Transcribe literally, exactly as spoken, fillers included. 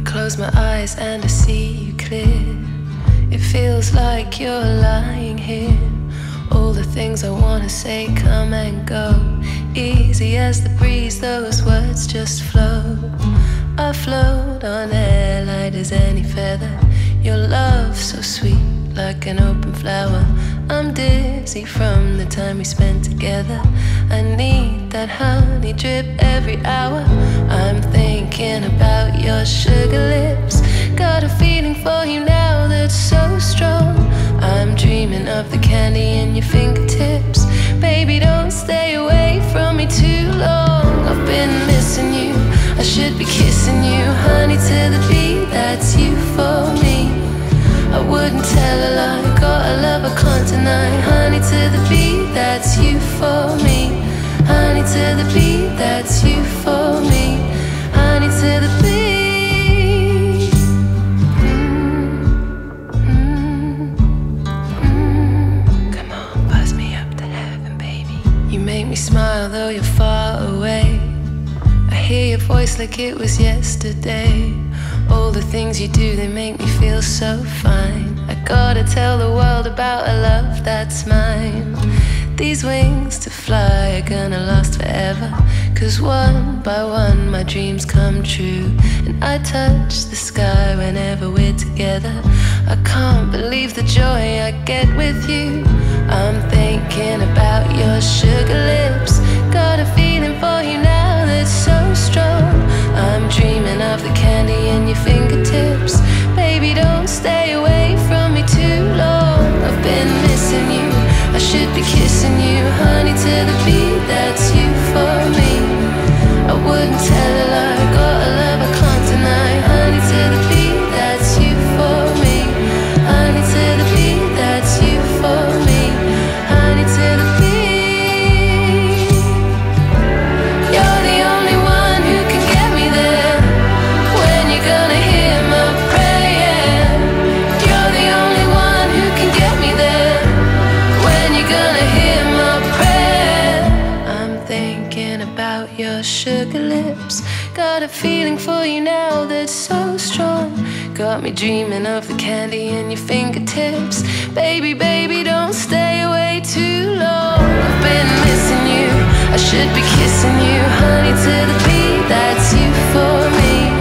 close my eyes and I see you clear. It feels like you're lying here. All the things I wanna say come and go, easy as the breeze, those words just flow. I float on air light as any feather. Your love so sweet, like an open flower. I'm dizzy from the time we spent together. I need that honey drip every hour. I'm thinking about your sugar lips. Got a feeling for you now that's so strong. I'm dreaming of the candy in your fingertips. Baby, don't stay away from me too long. I've been missing you, I should be kissing you. Honey to the beat, that's you for me. I wouldn't tell a lie, got a love I can't deny. Honey to the beat, that's you for me. Honey to the beat, that's you for me. Honey to the beat. Mm, mm, mm. Come on, buzz me up to heaven, baby. You make me smile though you're far away. I hear your voice like it was yesterday. All the things you do, they make me feel so fine. I gotta tell the world about a love that's mine. These wings to fly are gonna last forever, 'cause one by one my dreams come true. And I touch the sky whenever we're together. I can't believe the joy I get with you. I'm thinking about your sugar lips. Got a feeling for you now that's so strong. I'm dreaming of the candy in your fingertips. Baby, don't stay away from me too long. I've been missing you, I should be kissing you. Honey to the beat, that's you for me. I wouldn't tell a lie, got a love I can't deny. Honey to the beat, that's you for me. Honey to the beat, that's you for me. Honey to the beat. You're the only one who can get me there. When you're gonna hear my prayer. You're the only one who can get me there. When you're gonna hear my prayer. I'm thinking about your sugar lips. Got a feeling for you now that's so strong. Got me dreaming of the candy in your fingertips. Baby, baby, don't stay away too long. I've been missing you, I should be kissing you. Honey to the beat, that's you for me.